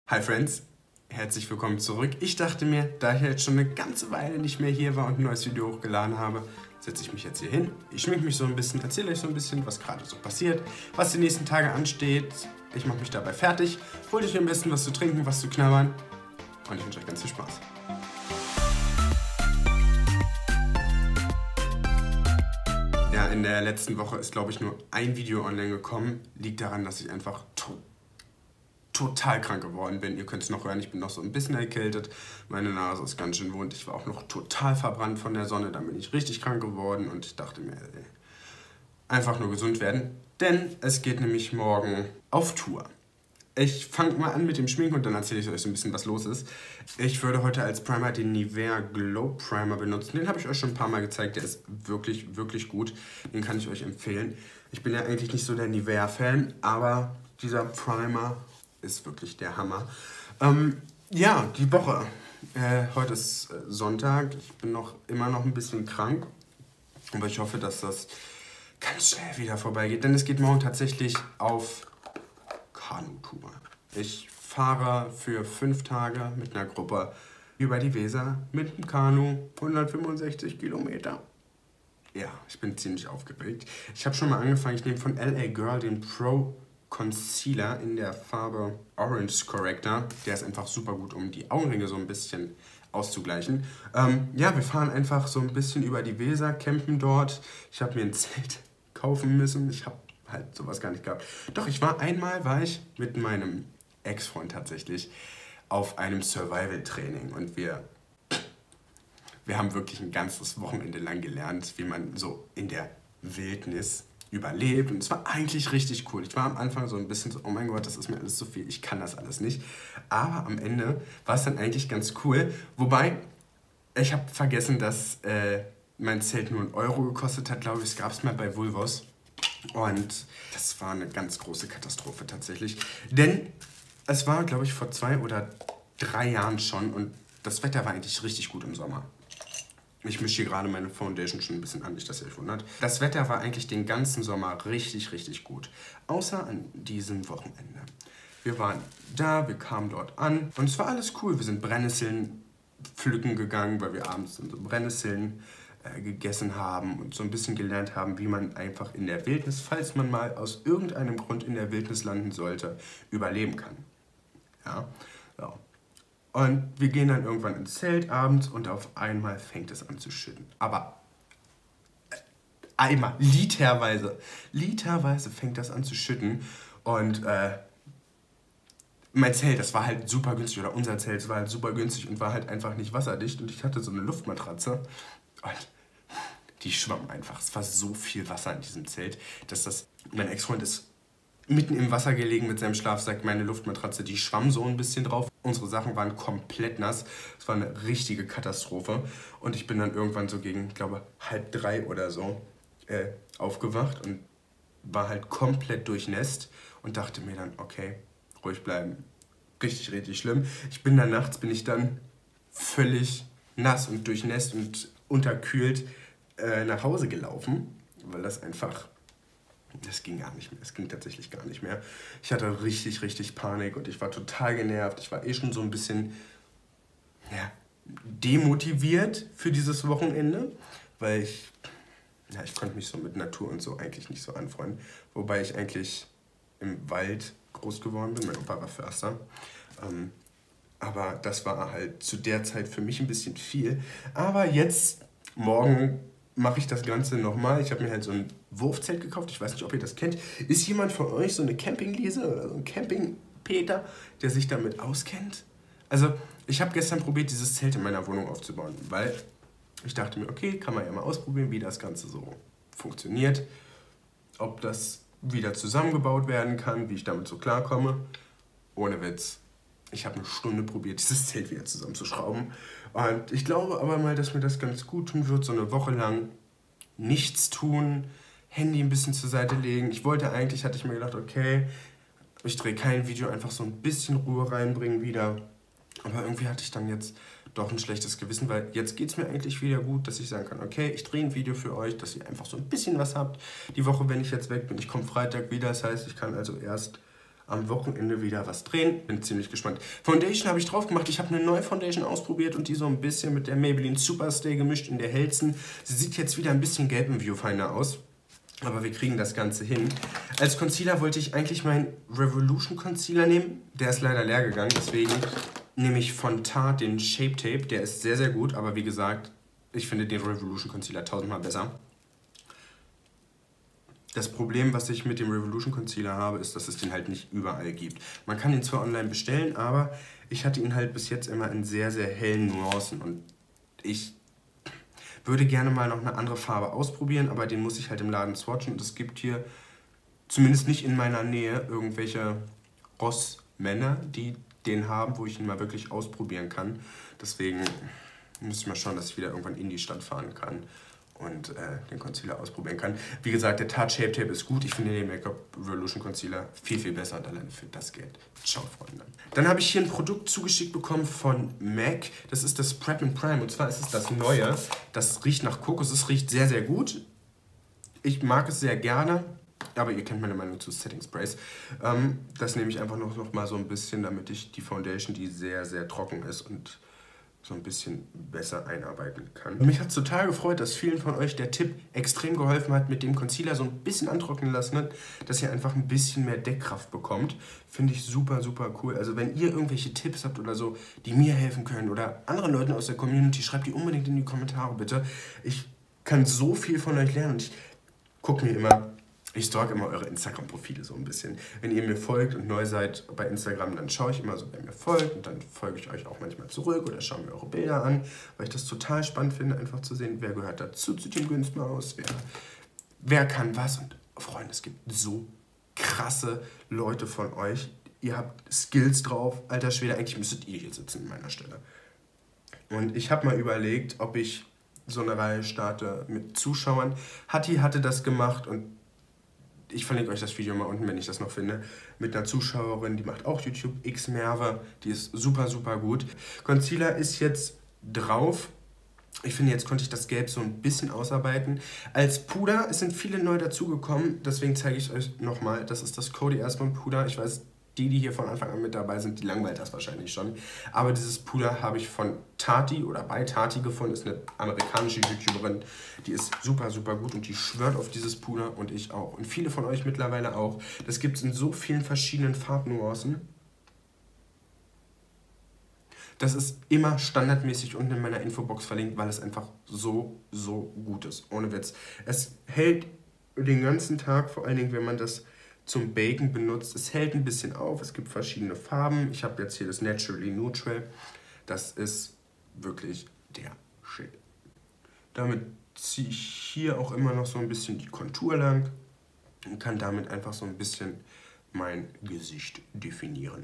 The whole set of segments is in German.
Hi Friends, herzlich willkommen zurück. Ich dachte mir, da ich jetzt schon eine ganze Weile nicht mehr hier war und ein neues Video hochgeladen habe, setze ich mich jetzt hier hin. Ich schminke mich so ein bisschen, erzähle euch so ein bisschen, was gerade so passiert, was die nächsten Tage ansteht. Ich mache mich dabei fertig, holt euch am besten was zu trinken, was zu knabbern und ich wünsche euch ganz viel Spaß. Ja, in der letzten Woche ist, glaube ich, nur ein Video online gekommen. Liegt daran, dass ich einfach total krank geworden bin. Ihr könnt es noch hören, ich bin noch so ein bisschen erkältet. Meine Nase ist ganz schön wund. Ich war auch noch total verbrannt von der Sonne. Dann bin ich richtig krank geworden und ich dachte mir, einfach nur gesund werden. Denn es geht nämlich morgen auf Tour. Ich fange mal an mit dem Schminken und dann erzähle ich euch so ein bisschen, was los ist. Ich würde heute als Primer den Nivea Glow Primer benutzen. Den habe ich euch schon ein paar Mal gezeigt. Der ist wirklich, wirklich gut. Den kann ich euch empfehlen. Ich bin ja eigentlich nicht so der Nivea-Fan, aber dieser Primer ist wirklich der Hammer. Ja, die Woche. Heute ist Sonntag. Ich bin immer noch ein bisschen krank. Aber ich hoffe, dass das ganz schnell wieder vorbeigeht. Denn es geht morgen tatsächlich auf Kanutour. Ich fahre für 5 Tage mit einer Gruppe über die Weser mit dem Kanu. 165 Kilometer. Ja, ich bin ziemlich aufgeregt. Ich habe schon mal angefangen. Ich nehme von LA Girl den Pro Concealer in der Farbe Orange Corrector. Der ist einfach super gut, um die Augenringe so ein bisschen auszugleichen. Ja, wir fahren einfach so ein bisschen über die Weser, campen dort. Ich habe mir ein Zelt kaufen müssen. Ich habe halt sowas gar nicht gehabt. Doch, einmal war ich mit meinem Ex-Freund tatsächlich auf einem Survival-Training und wir haben wirklich ein ganzes Wochenende lang gelernt, wie man so in der Wildnis überlebt und es war eigentlich richtig cool. Ich war am Anfang so ein bisschen so, oh mein Gott, das ist mir alles zu viel, ich kann das alles nicht. Aber am Ende war es dann eigentlich ganz cool. Wobei, ich habe vergessen, dass mein Zelt nur 1 Euro gekostet hat, glaube ich. Es gab es mal bei Vulvos. Und das war eine ganz große Katastrophe tatsächlich. Denn es war, glaube ich, vor 2 oder 3 Jahren schon und das Wetter war eigentlich richtig gut im Sommer. Ich mische hier gerade meine Foundation schon ein bisschen an, nicht dass ihr euch wundert. Das Wetter war eigentlich den ganzen Sommer richtig, richtig gut. Außer an diesem Wochenende. Wir waren da, wir kamen dort an und es war alles cool. Wir sind Brennnesseln pflücken gegangen, weil wir abends dann so Brennnesseln gegessen haben und so ein bisschen gelernt haben, wie man einfach in der Wildnis, falls man mal aus irgendeinem Grund in der Wildnis landen sollte, überleben kann. Ja, so. Und wir gehen dann irgendwann ins Zelt abends und auf einmal fängt es an zu schütten. Aber einmal, literweise fängt das an zu schütten. Und mein Zelt, das war halt super günstig, oder unser Zelt war halt super günstig und war halt einfach nicht wasserdicht. Und ich hatte so eine Luftmatratze und die schwamm einfach. Es war so viel Wasser in diesem Zelt, dass mein Ex-Freund ist mitten im Wasser gelegen mit seinem Schlafsack. Meine Luftmatratze, die schwamm so ein bisschen drauf. Unsere Sachen waren komplett nass. Es war eine richtige Katastrophe. Und ich bin dann irgendwann so gegen, ich glaube, 2:30 oder so aufgewacht und war halt komplett durchnässt und dachte mir dann, okay, ruhig bleiben. Richtig, richtig schlimm. Nachts bin ich dann völlig nass und durchnässt und unterkühlt nach Hause gelaufen, weil das ging gar nicht mehr. Es ging tatsächlich gar nicht mehr. Ich hatte richtig, richtig Panik und ich war total genervt. Ich war schon so ein bisschen demotiviert für dieses Wochenende, weil ich konnte mich so mit Natur und so eigentlich nicht so anfreunden. Wobei ich eigentlich im Wald groß geworden bin. Mein Opa war Förster. Aber das war halt zu der Zeit für mich ein bisschen viel. Aber jetzt, morgen, mache ich das Ganze nochmal. Ich habe mir halt so ein Wurfzelt gekauft. Ich weiß nicht, ob ihr das kennt. Ist jemand von euch so eine Campingliese oder so ein Campingpeter, der sich damit auskennt? Also, ich habe gestern probiert, dieses Zelt in meiner Wohnung aufzubauen, weil ich dachte mir, okay, kann man ja mal ausprobieren, wie das Ganze so funktioniert. Ob das wieder zusammengebaut werden kann, wie ich damit so klarkomme. Ohne Witz. Ich habe 1 Stunde probiert, dieses Zelt wieder zusammenzuschrauben. Und ich glaube aber mal, dass mir das ganz gut tun wird, so eine Woche lang nichts tun, Handy ein bisschen zur Seite legen. Hatte ich mir gedacht, okay, ich drehe kein Video, einfach so ein bisschen Ruhe reinbringen wieder. Aber irgendwie hatte ich dann jetzt doch ein schlechtes Gewissen, weil jetzt geht es mir eigentlich wieder gut, dass ich sagen kann, okay, ich drehe ein Video für euch, dass ihr einfach so ein bisschen was habt. Die Woche, wenn ich jetzt weg bin, ich komme Freitag wieder, das heißt, ich kann also erst am Wochenende wieder was drehen. Bin ziemlich gespannt. Foundation habe ich drauf gemacht. Ich habe eine neue Foundation ausprobiert und die so ein bisschen mit der Maybelline Superstay gemischt in der hellsten. Sie sieht jetzt wieder ein bisschen gelb im Viewfinder aus. Aber wir kriegen das Ganze hin. Als Concealer wollte ich eigentlich meinen Revolution Concealer nehmen. Der ist leider leer gegangen, deswegen nehme ich von Tarte den Shape Tape. Der ist sehr, sehr gut, aber wie gesagt, ich finde den Revolution Concealer tausendmal besser. Das Problem, was ich mit dem Revolution Concealer habe, ist, dass es den halt nicht überall gibt. Man kann ihn zwar online bestellen, aber ich hatte ihn halt bis jetzt immer in sehr, sehr hellen Nuancen. Und ich würde gerne mal noch eine andere Farbe ausprobieren, aber den muss ich halt im Laden swatchen. Und es gibt hier, zumindest nicht in meiner Nähe, irgendwelche Rossmänner, die den haben, wo ich ihn mal wirklich ausprobieren kann. Deswegen muss ich mal schauen, dass ich wieder irgendwann in die Stadt fahren kann und den Concealer ausprobieren kann. Wie gesagt, der Tarte Shape Tape ist gut. Ich finde den Make-up Revolution Concealer viel, viel besser und alleine für das Geld. Ciao, Freunde. Dann habe ich hier ein Produkt zugeschickt bekommen von MAC. Das ist das Prep and Prime und zwar ist es das Neue. Das riecht nach Kokos. Es riecht sehr, sehr gut. Ich mag es sehr gerne, aber ihr kennt meine Meinung zu Setting Sprays. Das nehme ich einfach noch mal so ein bisschen, damit ich die Foundation, die sehr, sehr trocken ist und so ein bisschen besser einarbeiten kann. Und mich hat es total gefreut, dass vielen von euch der Tipp extrem geholfen hat, mit dem Concealer so ein bisschen antrocknen lassen hat, dass ihr einfach ein bisschen mehr Deckkraft bekommt. Finde ich super, super cool. Also wenn ihr irgendwelche Tipps habt oder so, die mir helfen können oder anderen Leuten aus der Community, schreibt die unbedingt in die Kommentare bitte. Ich kann so viel von euch lernen und ich gucke mir immer... Ich stalke immer eure Instagram-Profile so ein bisschen. Wenn ihr mir folgt und neu seid bei Instagram, dann schaue ich immer so, wer mir folgt. Und dann folge ich euch auch manchmal zurück oder schaue mir eure Bilder an, weil ich das total spannend finde, einfach zu sehen, wer gehört dazu zu Team Günstmaus, wer kann was. Und Freunde, es gibt so krasse Leute von euch. Ihr habt Skills drauf. Alter Schwede, eigentlich müsstet ihr hier sitzen an meiner Stelle. Und ich habe mal überlegt, ob ich so eine Reihe starte mit Zuschauern. Hatti hatte das gemacht und ich verlinke euch das Video mal unten, wenn ich das noch finde, mit einer Zuschauerin, die macht auch YouTube, X-Merve, die ist super, super gut. Concealer ist jetzt drauf. Ich finde, jetzt konnte ich das Gelb so ein bisschen ausarbeiten. Als Puder, es sind viele neu dazugekommen, deswegen zeige ich euch nochmal, das ist das Coty Airspun Puder. Ich weiß, die hier von Anfang an mit dabei sind, die langweilt das wahrscheinlich schon. Aber dieses Puder habe ich von Tati oder bei Tati gefunden. Ist eine amerikanische YouTuberin. Die ist super, super gut und die schwört auf dieses Puder und ich auch. Und viele von euch mittlerweile auch. Das gibt es in so vielen verschiedenen Farbnuancen. Das ist immer standardmäßig unten in meiner Infobox verlinkt, weil es einfach so, so gut ist. Ohne Witz. Es hält den ganzen Tag, vor allen Dingen, wenn man das zum Baken benutzt. Es hält ein bisschen auf, es gibt verschiedene Farben. Ich habe jetzt hier das Naturally Neutral. Das ist wirklich der Shit. Damit ziehe ich hier auch immer noch so ein bisschen die Kontur lang und kann damit einfach so ein bisschen mein Gesicht definieren.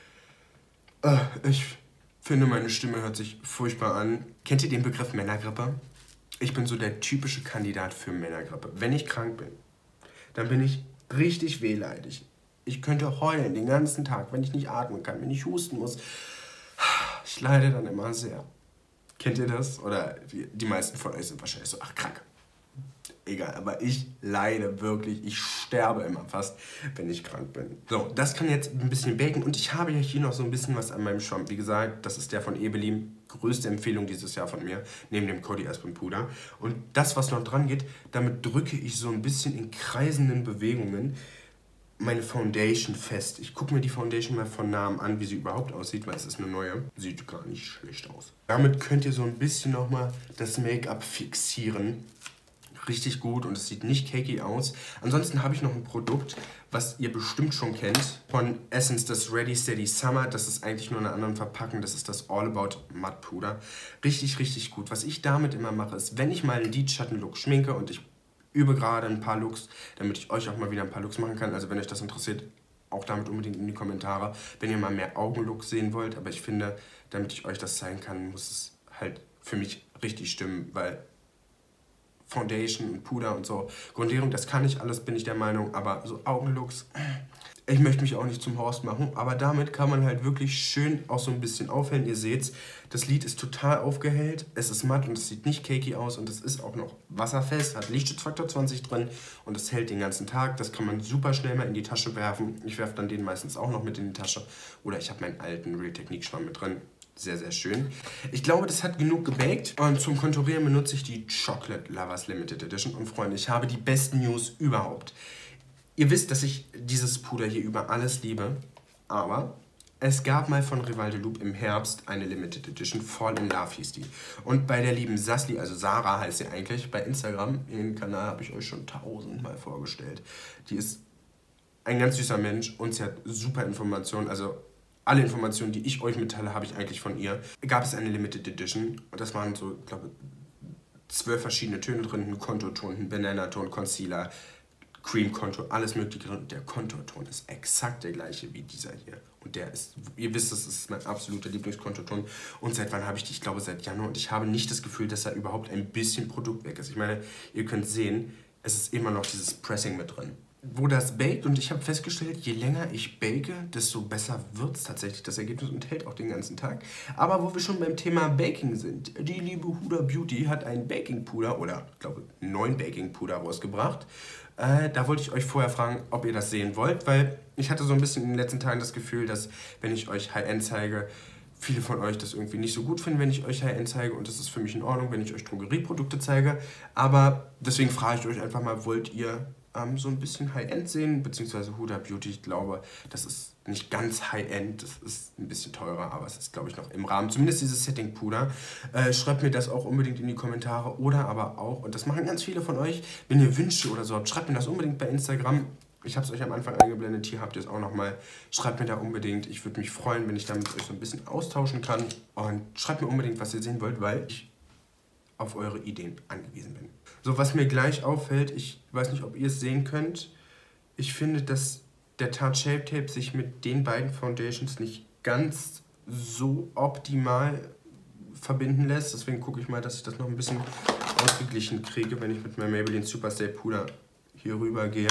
Ich finde, meine Stimme hört sich furchtbar an. Kennt ihr den Begriff Männergrippe? Ich bin so der typische Kandidat für Männergrippe. Wenn ich krank bin, dann bin ich richtig wehleidig. Ich könnte heulen den ganzen Tag, wenn ich nicht atmen kann, wenn ich husten muss. Ich leide dann immer sehr. Kennt ihr das? Oder die meisten von euch sind wahrscheinlich so, ach, krank. Egal, aber ich leide wirklich. Ich sterbe immer fast, wenn ich krank bin. So, das kann jetzt ein bisschen baken. Und ich habe ja hier noch so ein bisschen was an meinem Schwamm. Wie gesagt, das ist der von Ebelin. Größte Empfehlung dieses Jahr von mir, neben dem Coty Airspun Puder. Und das, was noch dran geht, damit drücke ich so ein bisschen in kreisenden Bewegungen meine Foundation fest. Ich gucke mir die Foundation mal von Namen an, wie sie überhaupt aussieht, weil es ist eine neue. Sieht gar nicht schlecht aus. Damit könnt ihr so ein bisschen nochmal das Make-up fixieren. Richtig gut und es sieht nicht cakey aus. Ansonsten habe ich noch ein Produkt, was ihr bestimmt schon kennt, von Essence, das Ready Steady Summer. Das ist eigentlich nur in einer anderen Verpackung. Das ist das All About Matte Puder. Richtig, richtig gut. Was ich damit immer mache, ist, wenn ich mal einen Lidschattenlook schminke und ich übe gerade ein paar Looks, damit ich euch auch mal wieder ein paar Looks machen kann. Also wenn euch das interessiert, auch damit unbedingt in die Kommentare, wenn ihr mal mehr Augenlooks sehen wollt. Aber ich finde, damit ich euch das zeigen kann, muss es halt für mich richtig stimmen, weil Foundation und Puder und so. Grundierung, das kann ich alles, bin ich der Meinung, aber so Augenlooks, Ich möchte mich auch nicht zum Horst machen, aber damit kann man halt wirklich schön auch so ein bisschen aufhellen. Ihr seht's, das Lid ist total aufgehellt, es ist matt und es sieht nicht cakey aus und es ist auch noch wasserfest, hat Lichtschutzfaktor 20 drin und es hält den ganzen Tag. Das kann man super schnell mal in die Tasche werfen. Ich werfe dann den meistens auch noch mit in die Tasche oder ich habe meinen alten Real Technique Schwamm mit drin. Sehr, sehr schön. Ich glaube, das hat genug gebaked und zum Konturieren benutze ich die Chocolate Lovers Limited Edition und Freunde, ich habe die besten News überhaupt. Ihr wisst, dass ich dieses Puder hier über alles liebe, aber es gab mal von Rival de Loop im Herbst eine Limited Edition, Fall in Love hieß die. Und bei der lieben Sasli, also Sarah heißt sie eigentlich, bei Instagram, ihren Kanal habe ich euch schon 1000-mal vorgestellt. Die ist ein ganz süßer Mensch und sie hat super Informationen, also alle Informationen, die ich euch mitteile, habe ich eigentlich von ihr. Gab es eine Limited Edition und das waren so, ich glaube, 12 verschiedene Töne drin, ein Kontoton, ein Bananaton, Concealer, Cream-Kontur, alles mögliche drin. Der Konturton ist exakt der gleiche wie dieser hier. Und der ist, ihr wisst, das ist mein absoluter Lieblingskonturton. Und seit wann habe ich die? Ich glaube seit Januar. Und ich habe nicht das Gefühl, dass da überhaupt ein bisschen Produkt weg ist. Ich meine, ihr könnt sehen, es ist immer noch dieses Pressing mit drin. Wo das baked, und ich habe festgestellt, je länger ich bake, desto besser wird es tatsächlich, das Ergebnis, und hält auch den ganzen Tag. Aber wo wir schon beim Thema Baking sind, die liebe Huda Beauty hat ein Baking-Puder, oder ich glaube 9 Baking-Puder rausgebracht. Da wollte ich euch vorher fragen, ob ihr das sehen wollt, weil ich hatte so ein bisschen in den letzten Tagen das Gefühl, dass, wenn ich euch High-End zeige, viele von euch das irgendwie nicht so gut finden, wenn ich euch High-End zeige, und das ist für mich in Ordnung, wenn ich euch Drogerieprodukte zeige. Aber deswegen frage ich euch einfach mal, wollt ihr so ein bisschen High-End sehen, beziehungsweise Huda Beauty, ich glaube, das ist nicht ganz High-End, das ist ein bisschen teurer, aber es ist, glaube ich, noch im Rahmen, zumindest dieses Setting-Puder. Schreibt mir das auch unbedingt in die Kommentare oder aber auch, und das machen ganz viele von euch, wenn ihr Wünsche oder so habt, schreibt mir das unbedingt bei Instagram. Ich habe es euch am Anfang eingeblendet, hier habt ihr es auch nochmal. Schreibt mir da unbedingt, ich würde mich freuen, wenn ich da mit euch so ein bisschen austauschen kann. Und schreibt mir unbedingt, was ihr sehen wollt, weil ich auf eure Ideen angewiesen bin. So, was mir gleich auffällt, ich weiß nicht, ob ihr es sehen könnt, ich finde, dass der Tarte Shape Tape sich mit den beiden Foundations nicht ganz so optimal verbinden lässt. Deswegen gucke ich mal, dass ich das noch ein bisschen ausgeglichen kriege, wenn ich mit meinem Maybelline Superstay Puder hier rüber gehe.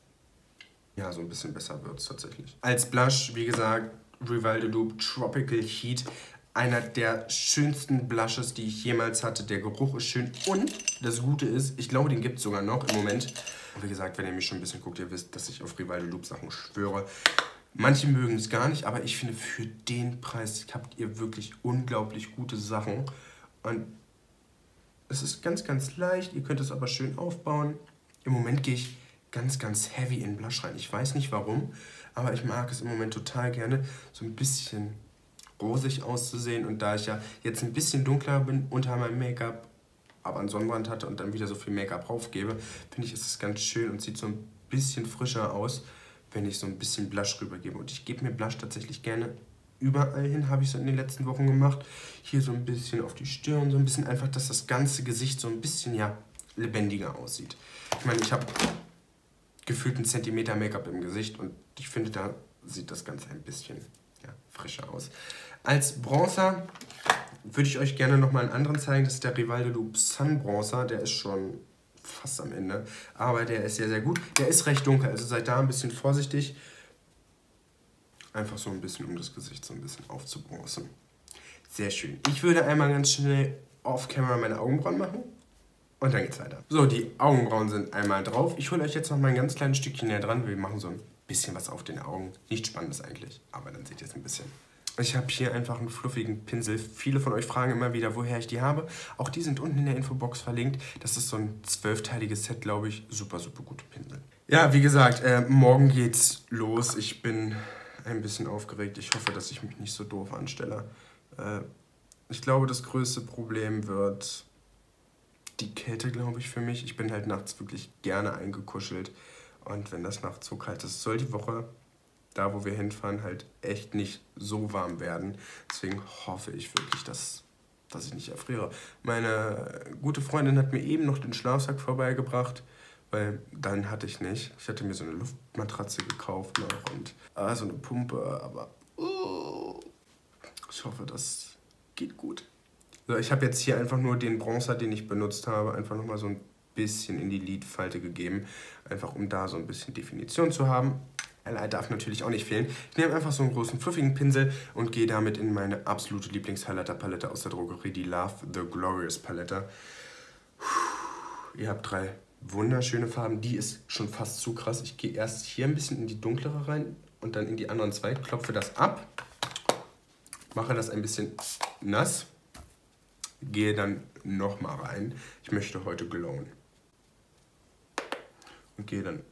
Ja, so ein bisschen besser wird es tatsächlich. Als Blush, wie gesagt, Rival de Loop Tropical Heat. Einer der schönsten Blushes, die ich jemals hatte. Der Geruch ist schön und das Gute ist, ich glaube, den gibt es sogar noch im Moment. Und wie gesagt, wenn ihr mich schon ein bisschen guckt, ihr wisst, dass ich auf Rival de Loop Sachen schwöre. Manche mögen es gar nicht, aber ich finde, für den Preis habt ihr wirklich unglaublich gute Sachen. Und es ist ganz, ganz leicht. Ihr könnt es aber schön aufbauen. Im Moment gehe ich ganz, ganz heavy in Blush rein. Ich weiß nicht warum, aber ich mag es im Moment total gerne, so ein bisschen rosig auszusehen. Und da ich ja jetzt ein bisschen dunkler bin unter meinem Make-up, aber einen Sonnenbrand hatte und dann wieder so viel Make-up draufgebe, finde ich, ist es ganz schön und sieht so ein bisschen frischer aus, wenn ich so ein bisschen Blush rübergebe. Und ich gebe mir Blush tatsächlich gerne überall hin, habe ich so in den letzten Wochen gemacht. Hier so ein bisschen auf die Stirn, so ein bisschen einfach, dass das ganze Gesicht so ein bisschen, ja, lebendiger aussieht. Ich meine, ich habe gefühlt einen Zentimeter Make-up im Gesicht und ich finde, da sieht das Ganze ein bisschen, ja, frischer aus. Als Bronzer würde ich euch gerne nochmal einen anderen zeigen. Das ist der Rival de Loop Sun Bronzer. Der ist schon fast am Ende, aber der ist sehr, sehr gut. Der ist recht dunkel, also seid da ein bisschen vorsichtig. Einfach so ein bisschen, um das Gesicht so ein bisschen aufzubronzen. Sehr schön. Ich würde einmal ganz schnell off-camera meine Augenbrauen machen. Und dann geht's weiter. So, die Augenbrauen sind einmal drauf. Ich hole euch jetzt noch mal ein ganz kleines Stückchen näher dran. Wir machen so ein bisschen was auf den Augen. Nichts Spannendes eigentlich, aber dann seht ihr es ein bisschen. Ich habe hier einfach einen fluffigen Pinsel. Viele von euch fragen immer wieder, woher ich die habe. Auch die sind unten in der Infobox verlinkt. Das ist so ein 12-teiliges Set, glaube ich. Super, super gute Pinsel. Ja, wie gesagt, morgen geht's los. Ich bin ein bisschen aufgeregt. Ich hoffe, dass ich mich nicht so doof anstelle. Ich glaube, das größte Problem wird die Kälte, glaube ich, für mich. Ich bin halt nachts wirklich gerne eingekuschelt. Und wenn das nachts so kalt ist, soll die Woche, da wo wir hinfahren, halt echt nicht so warm werden. Deswegen hoffe ich wirklich, dass ich nicht erfriere. Meine gute Freundin hat mir eben noch den Schlafsack vorbeigebracht, weil dann hatte ich nicht. Ich hatte mir so eine Luftmatratze gekauft noch und so eine Pumpe, aber ich hoffe, das geht gut. So, ich habe jetzt hier einfach nur den Bronzer, den ich benutzt habe, einfach nochmal so ein bisschen in die Lidfalte gegeben, einfach um da so ein bisschen Definition zu haben. Highlight darf natürlich auch nicht fehlen. Ich nehme einfach so einen großen fluffigen Pinsel und gehe damit in meine absolute Lieblings-Highlighter-Palette aus der Drogerie, die Love the Glorious Palette. Ihr habt 3 wunderschöne Farben. Die ist schon fast zu krass. Ich gehe erst hier ein bisschen in die dunklere rein und dann in die anderen 2. Klopfe das ab, mache das ein bisschen nass, gehe dann nochmal rein. Ich möchte heute glowen. Und gehe dann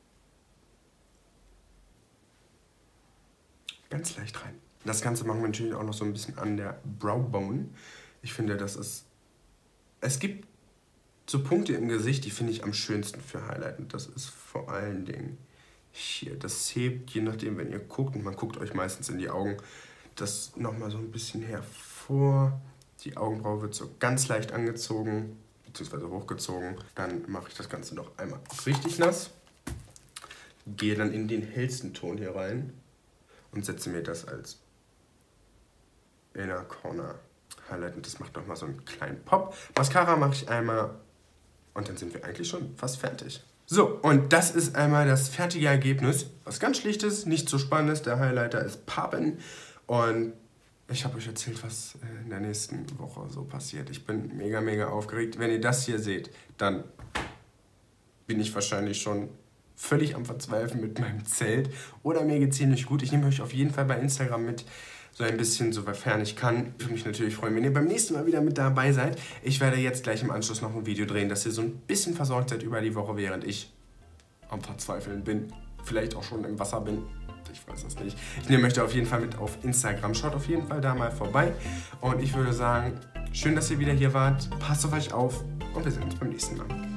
ganz leicht rein. Das Ganze machen wir natürlich auch noch so ein bisschen an der Browbone. Ich finde, das ist... Es gibt so Punkte im Gesicht, die finde ich am schönsten für Highlighten. Das ist vor allen Dingen hier. Das hebt, je nachdem, wenn ihr guckt, und man guckt euch meistens in die Augen, das nochmal so ein bisschen hervor. Die Augenbraue wird so ganz leicht angezogen, beziehungsweise hochgezogen. Dann mache ich das Ganze noch einmal richtig nass. Gehe dann in den hellsten Ton hier rein und setze mir das als Inner Corner Highlight. Und das macht nochmal so einen kleinen Pop. Mascara mache ich einmal und dann sind wir eigentlich schon fast fertig. So, und das ist einmal das fertige Ergebnis. Was ganz schlichtes, nicht so spannendes. Der Highlighter ist Pappen. Und ich habe euch erzählt, was in der nächsten Woche so passiert. Ich bin mega, mega aufgeregt. Wenn ihr das hier seht, dann bin ich wahrscheinlich schon völlig am Verzweifeln mit meinem Zelt. Oder mir geht es ziemlich gut. Ich nehme euch auf jeden Fall bei Instagram mit, so ein bisschen, sofern ich kann. Ich würde mich natürlich freuen, wenn ihr beim nächsten Mal wieder mit dabei seid. Ich werde jetzt gleich im Anschluss noch ein Video drehen, dass ihr so ein bisschen versorgt seid über die Woche, während ich am Verzweifeln bin. Vielleicht auch schon im Wasser bin. Ich weiß es nicht. Ich nehme euch da auf jeden Fall mit auf Instagram. Schaut auf jeden Fall da mal vorbei. Und ich würde sagen, schön, dass ihr wieder hier wart. Passt auf euch auf und wir sehen uns beim nächsten Mal.